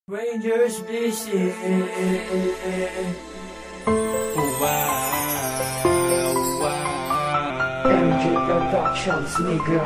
Rangers Blissing. MJ Productions, nigga.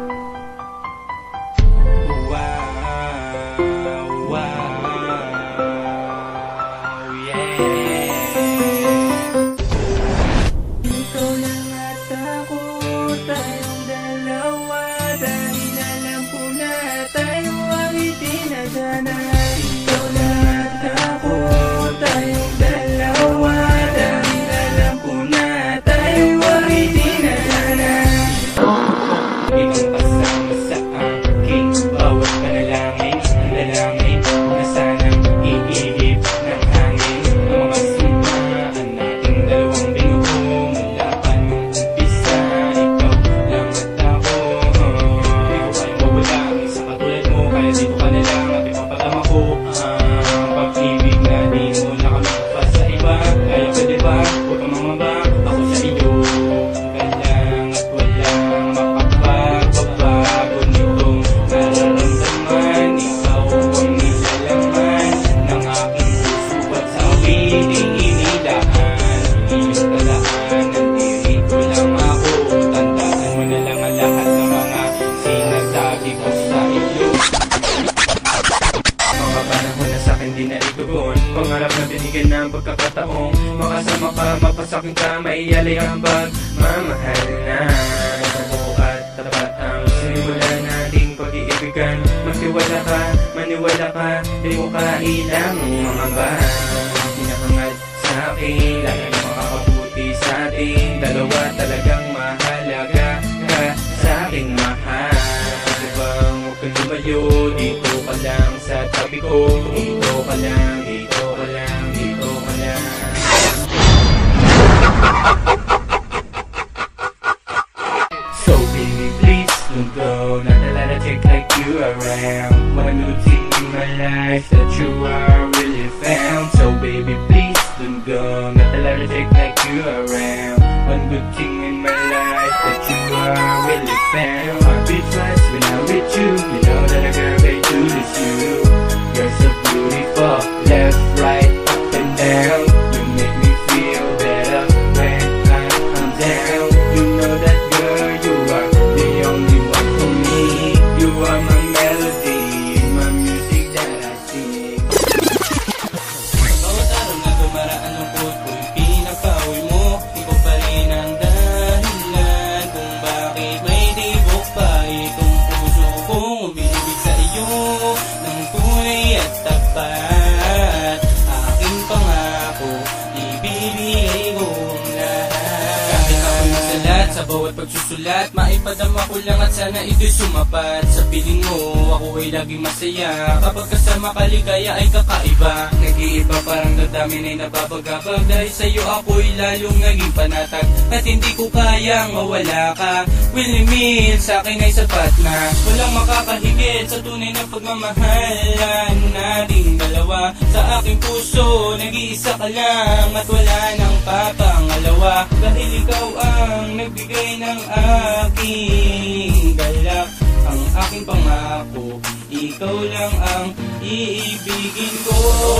Ikaw lang at ako, tayong dalawa, dahil alam ko na tayo ay itinadhana. Ikaw lang at ako, tayong dalawa, dahil alam ko na tayo ay itinadhana. Ikaw kasama sa akin, bawat panalangin, dalangin na sanang iihip ng hangin. Ang mga sumpaan nating dalawang binuo mula pa nung umpisa. Ikaw lang at ako, ikaw ay mawala ang isa katulad mo, kaya dito ka na lang at ipapagama ko ang pag-ibig na di mo na kami pa sa iba. Kaya ka diba, huwag kang mamaba, ako sa iyo ka lang at walang makapagbabago nitong nararamdaman. Ikaw ang nilalaman ng aking puso at sa awiting inilaan. Iyong talaan, nandito lang ako. Tandaan mo na lang ang lahat ng mga sinasabi ko sa iyo. Mga panahon na sa'kin di na itugon, pangarap na binigyan ng pagkakataong makasama ka, mapasakin ka, maiyalay ang pagmamahal na buo at tapat ang sinimula nating pag-iibigan. Magtiwala ka, maniwala ka, di mo kailang mga ba hinahangat sa'kin, lalo na makakabuti sa'ting dalawa. Talagang mahalaga ka sa'king mahal. Bang huwag kang lumayo, dito ka lang sa tabi ko. Dito ka lang, dito ka lang, dito ka lang. So baby please don't go, not a lot of chick like you around. One good thing in my life that you are really found. So baby please don't go, not a lot of chick like you around. One good thing in my life that you are really found. Heartbeat fast when I'm with you, you know that I can't wait to lose you. You're so beautiful, left, right, up and down. You make me feel better when I'm down. You know that girl, you are the only one for me. You are my melody, my music that I sing. Bawat araw na dumaraan ang puot ko'y pinakauwi mo. Ikaw pa rin ang dahilan kung bakit may tibok pa itong puso kong umiibig sa iyo ng tunay at tapat. Aking pangako, ibibigay ko ang lahat. Kahit ako'y masalat sa bawat pagsusulat, maipadama ko lang at sana ito'y sumapat. Sa piling mo, ako ay laging masaya. Kapag kasama ka, ligaya ay kakaiba. Nag-iiba parang dadamin ay nababagabag. Dahil sa'yo ako'y lalong naging panatag. At hindi ko kayang mawala ka. Willie Mill, sa'kin ay sapat na. Walang makakahigit sa tunay na pagmamahalan nating dalawa. Sa aking puso, nag-iisa ka lang at wala nang papangalawa. Dahil ikaw ang nagbigay ng aking galak. Ang aking pangako, ikaw lang ang iibigin ko.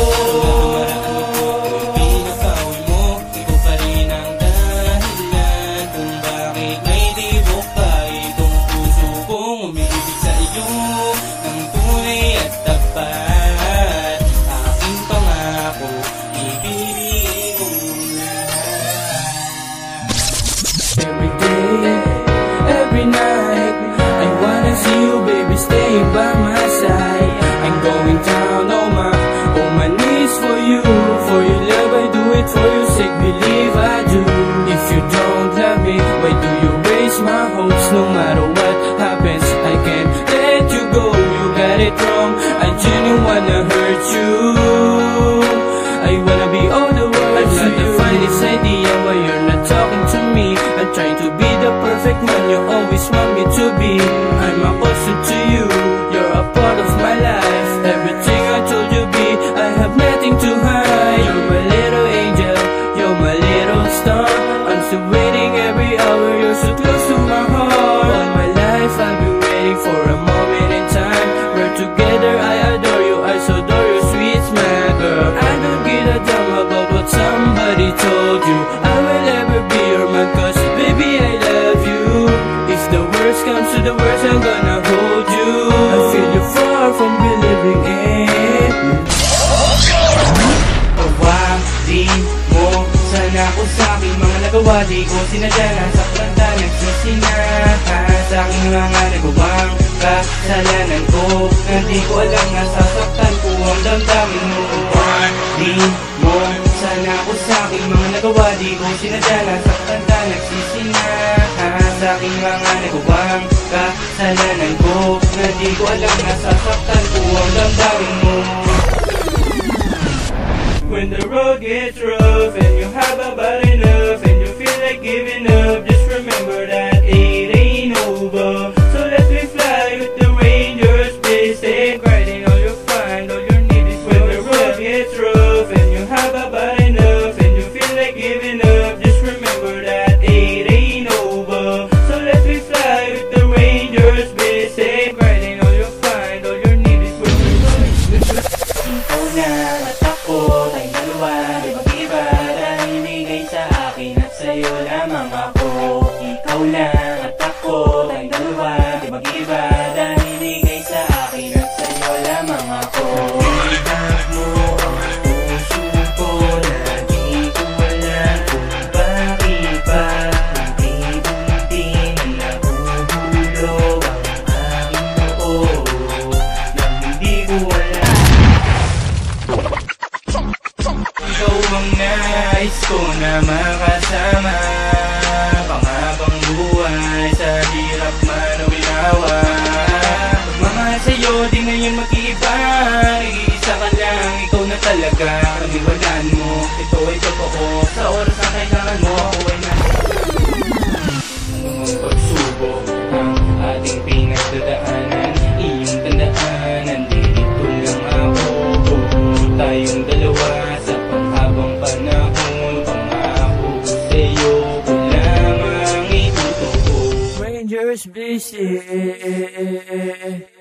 Pinakauwi mo, ikaw pa rin ang dahilan kung bakit may tibok pa itong puso kong umiibig sa iyo ng tunay at tapat. Aking pangako, ibibigay ko lahat. Every day, every night, I wanna see you, baby, staying by my side. I'm going down on my knees. nagawa, di ko sinadya. Nasaktan ka, nagsisinaka sa aking mga nagawang kasalanan ko. Hindi ko alam na sasaktan ko ang damdamin mo. Di mo sana ako sa aking mga nagawa, di ko sinadya. Nasaktan ka, nagsisinaka sa aking mga nagawang kasalanan ko. Hindi ko alam na sasaktan ko ang damdamin mo. When the road gets rough and you have about enough and you feel like giving up, just remember that it ain't over. So let me fly with the Rangers, please stay riding all you find, all you need is when the road gets rough and you have about enough and you feel like giving up, just remember that it ain't over. So let me fly with the Rangers, please stay riding all you find, all you need is when the road gets rough. Ikaw na at ako, tayong dalawa, di mag-iba, dahil hinigay sa akin at sa'yo lamang ako. Ikaw lang at ako, tayong dalawa, di mag-iba, dahil hinigay sa akin at sa'yo lamang ako. Ibat mo ang puso ko na di ko alam kung bakit ba unti-unti nahuhulog ang aking loob nang hindi ko alam. Ikaw ang nais ko na makasama, panghabang buhay sa hirap man o ginawa. Pagmamahal sa'yo di ngayon mag-iiba, nag-iisa ka lang, ikaw na talaga. Paniwalaan mo, ito ay totoo, sa oras na kailangan mo ako ay nasa. Anong pagsubok ang ating pinagdadaanan, iyong tandaan, nandito lang ako. Tayong dalawa sa panghabang panahon, pangako ko sa'yo kung lamang itutuko. Rangers, busy.